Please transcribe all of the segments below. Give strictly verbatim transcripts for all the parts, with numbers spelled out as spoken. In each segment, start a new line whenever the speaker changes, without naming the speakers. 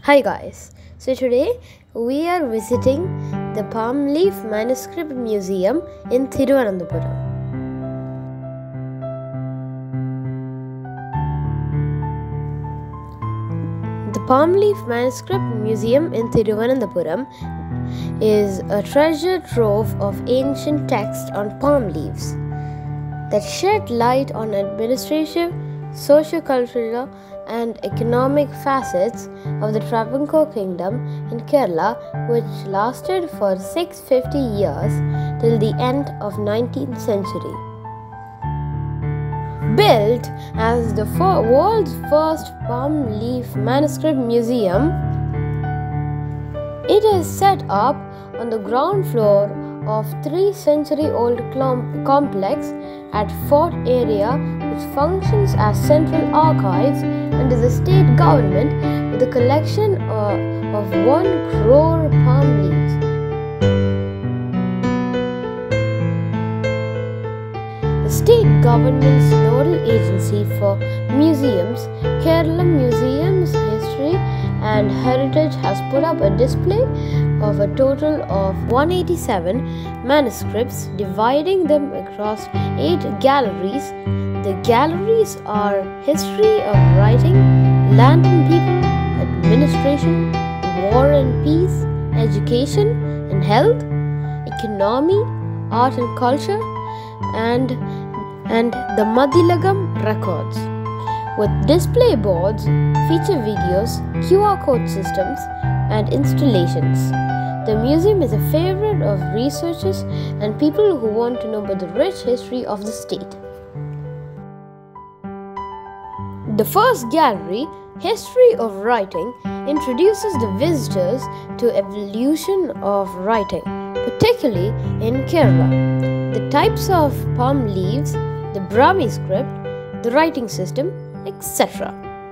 Hi guys, so today we are visiting the Palm Leaf Manuscript Museum in Thiruvananthapuram. The Palm Leaf Manuscript Museum in Thiruvananthapuram is a treasure trove of ancient texts on palm leaves that shed light on administrative, socio-cultural and economic facets of the Travancore kingdom in Kerala, which lasted for six hundred fifty years till the end of nineteenth century. Built as the world's first palm leaf manuscript museum, it is set up on the ground floor of three century old complex at Fort area, which functions as central archives under the state government with a collection of, of one crore palm leaves. The state government's nodal agency for museums, Kerala Museums History and Heritage, has put up a display of a total of one hundred eighty-seven manuscripts, dividing them across eight galleries. The galleries are History of Writing, Land and People, Administration, War and Peace, Education and Health, Economy, Art and Culture, and, and the Madhilagam records, with display boards, feature videos, Q R code systems, and installations. The museum is a favorite of researchers and people who want to know about the rich history of the state. The first gallery, History of Writing, introduces the visitors to evolution of writing, particularly in Kerala, the types of palm leaves, the Brahmi script, the writing system, et cetera.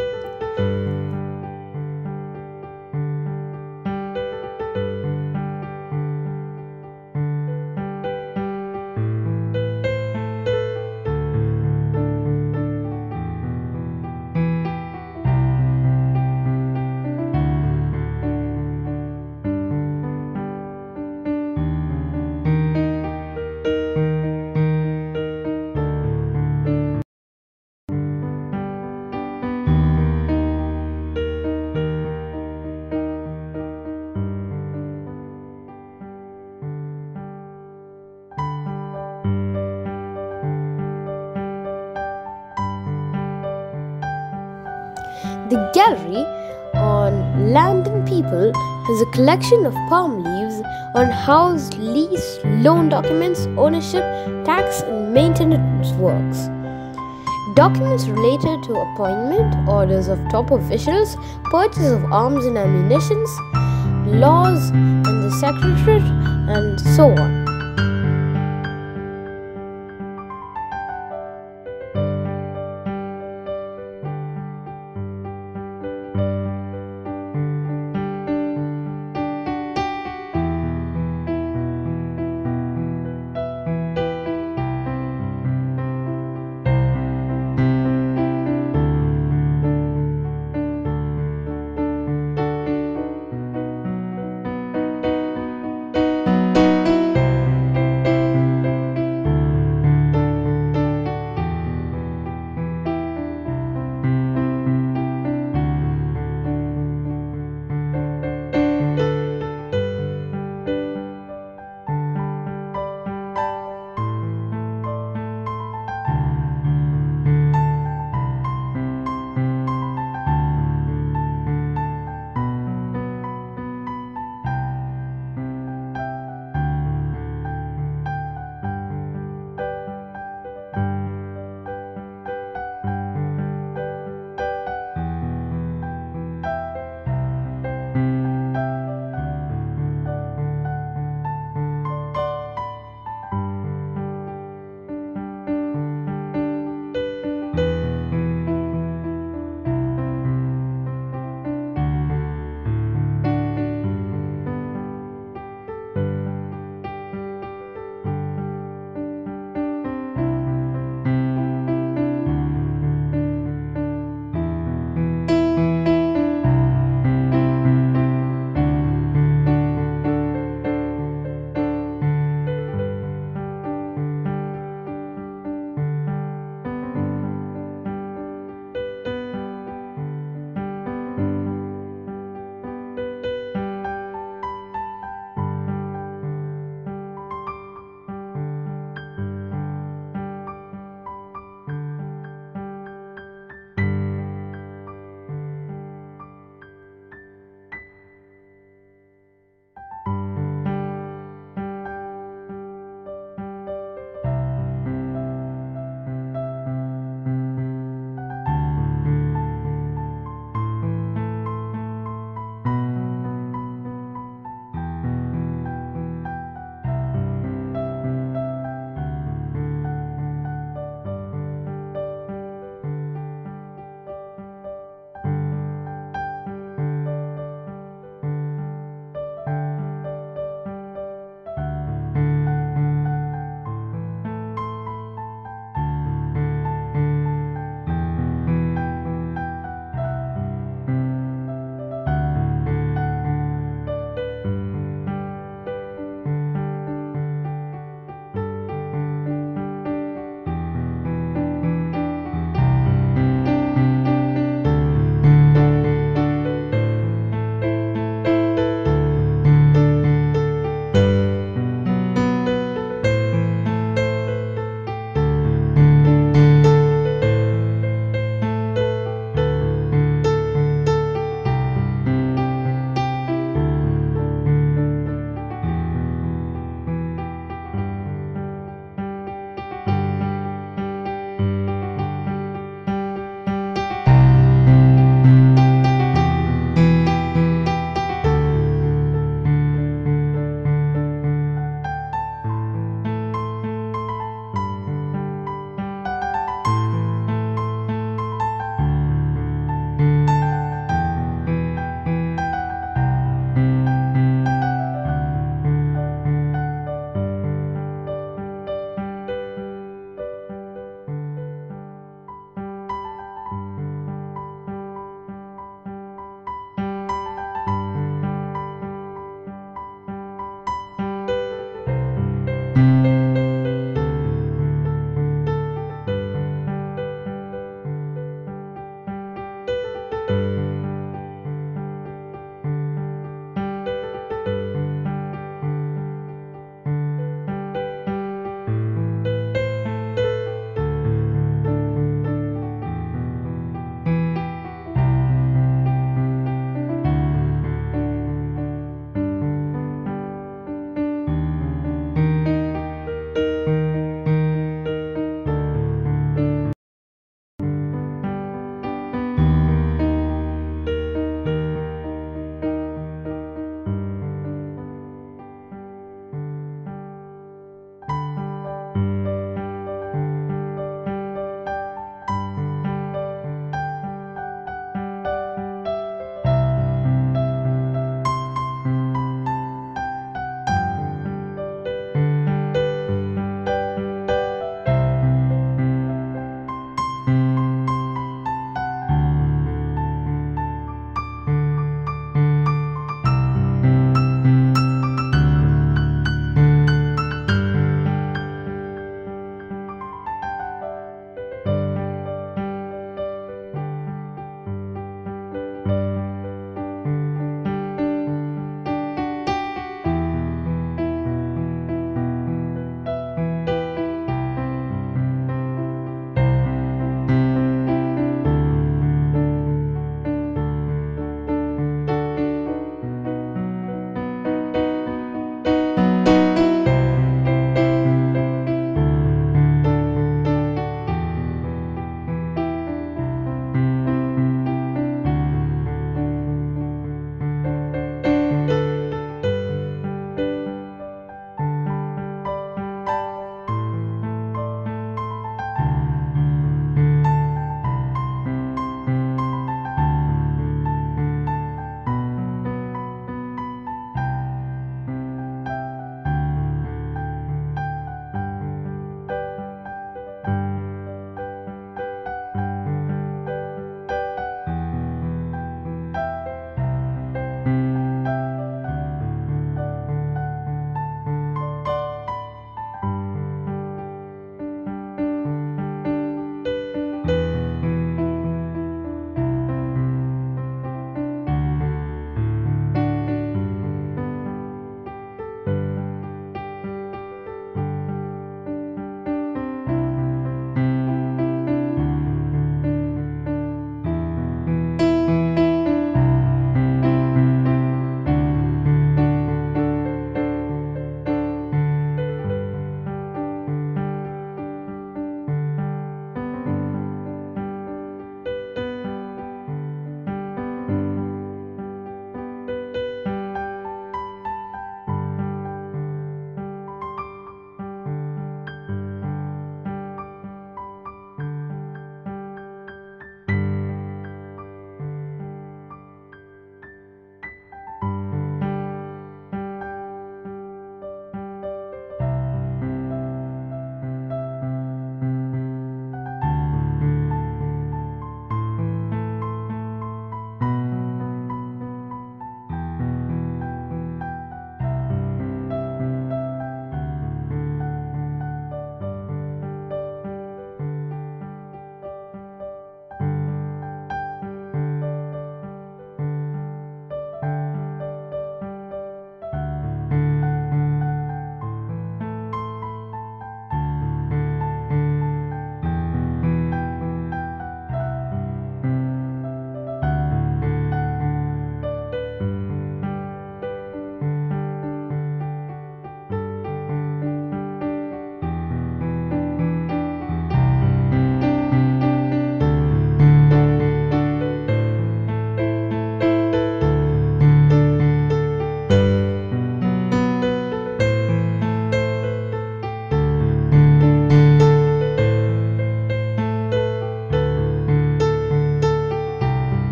The gallery on Land and People has a collection of palm leaves on house, lease, loan documents, ownership, tax and maintenance works. Documents related to appointment, orders of top officials, purchase of arms and ammunition, laws and the secretariat, and so on.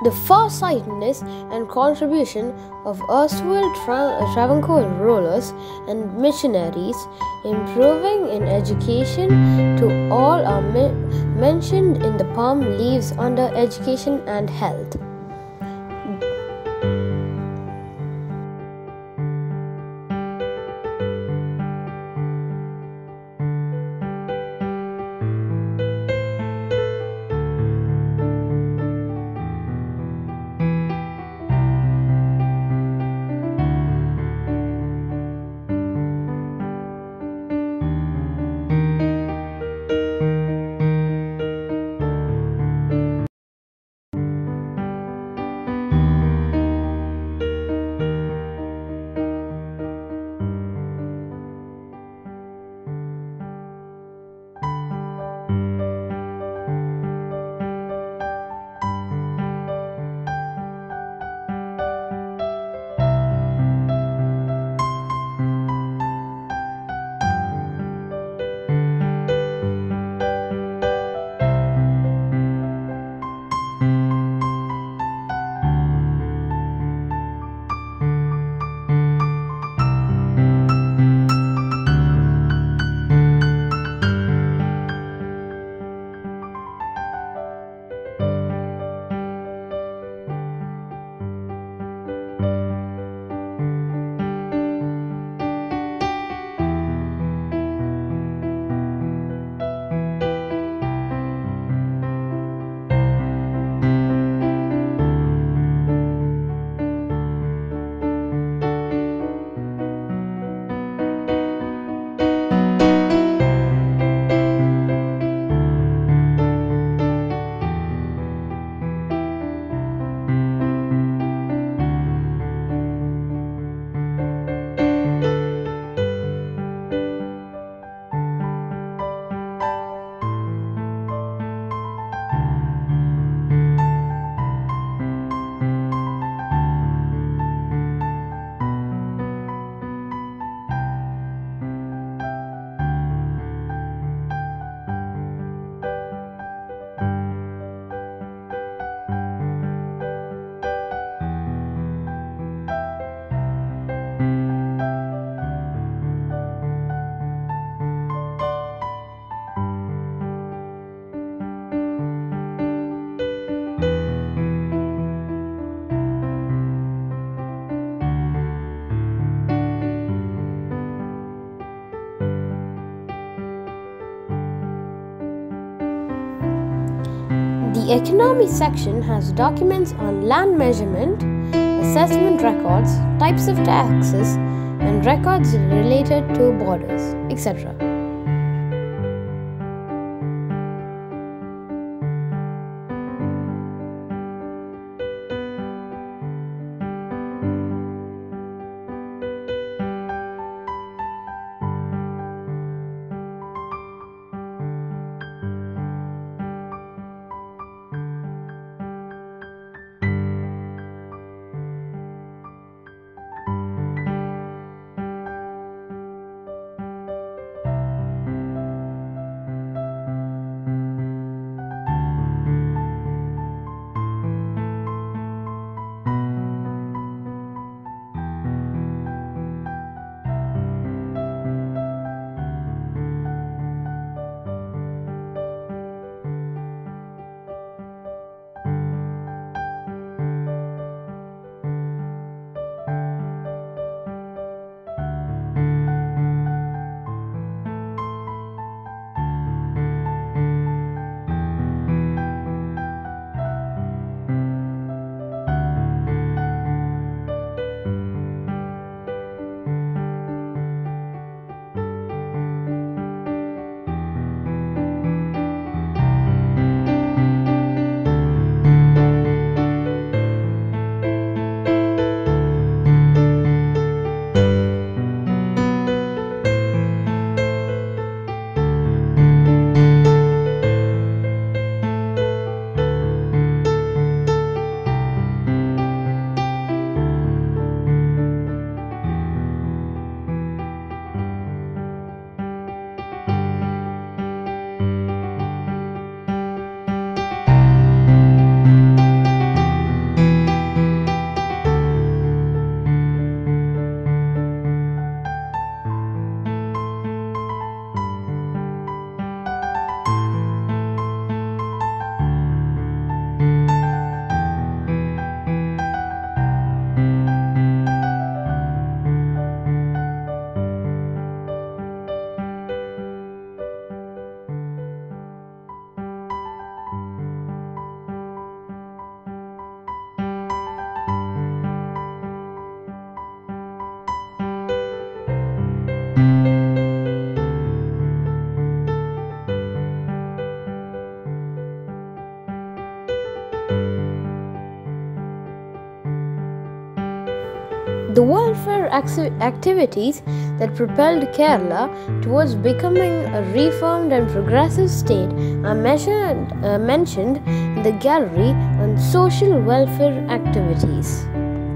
The farsightedness and contribution of erstwhile Tra- Travancore rulers and missionaries improving in education to all are me- mentioned in the palm leaves under education and health. The economy section has documents on land measurement, assessment records, types of taxes, and records related to borders, et cetera. The welfare activities that propelled Kerala towards becoming a reformed and progressive state are measured, uh, mentioned in the gallery on social welfare activities.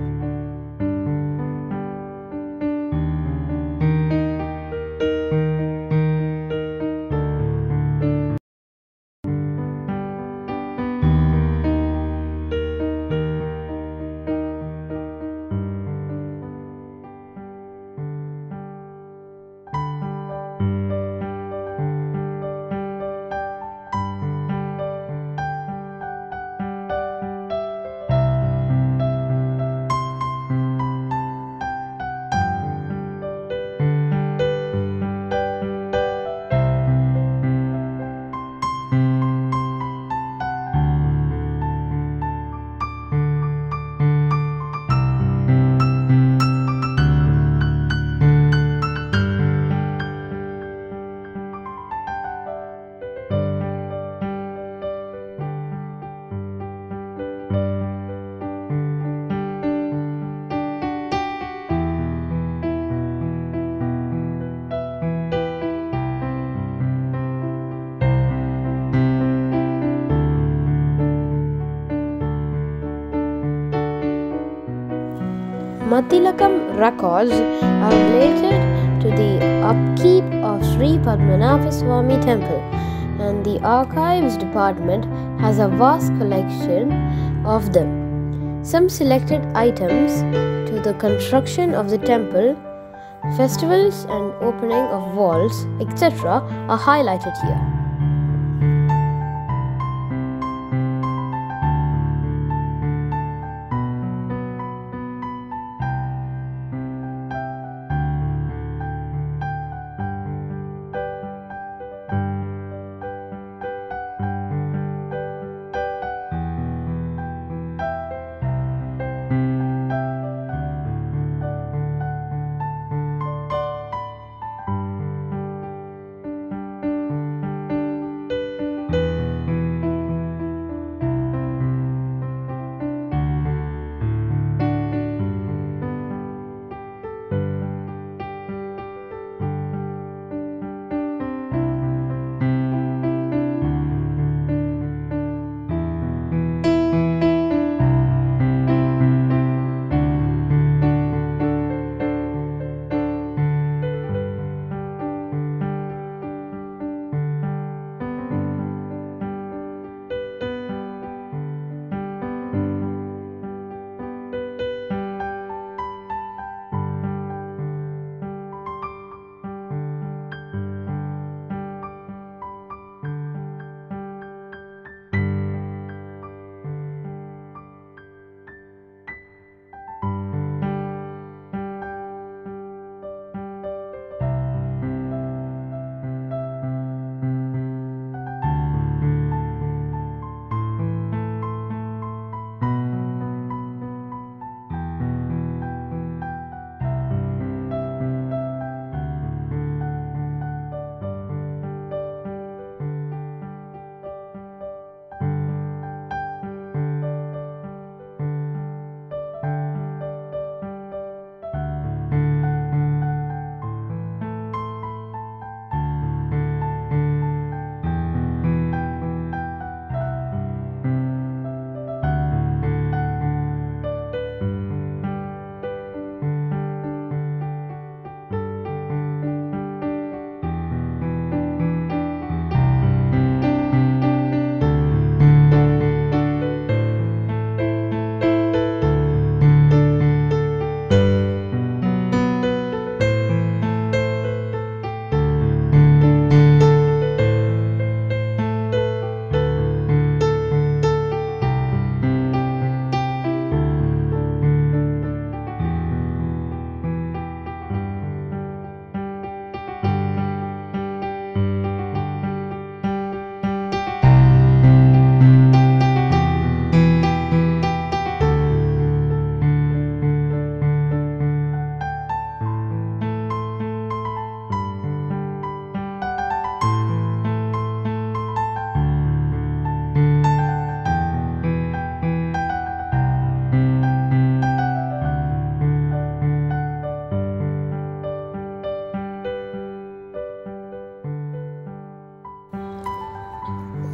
Matilakam records are related to the upkeep of Sri Padmanabha Swami Temple, and the Archives Department has a vast collection of them. Some selected items to the construction of the temple, festivals and opening of walls, et cetera are highlighted here.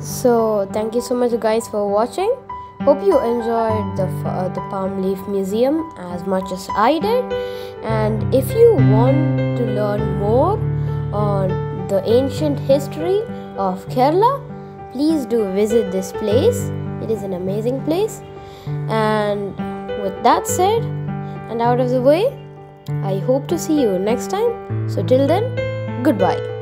So thank you so much guys for watching. Hope you enjoyed the, uh, the palm leaf museum as much as I did. And if you want to learn more on the ancient history of Kerala, please do visit this place. It is an amazing place. And with that said and out of the way, I hope to see you next time. So till then, goodbye.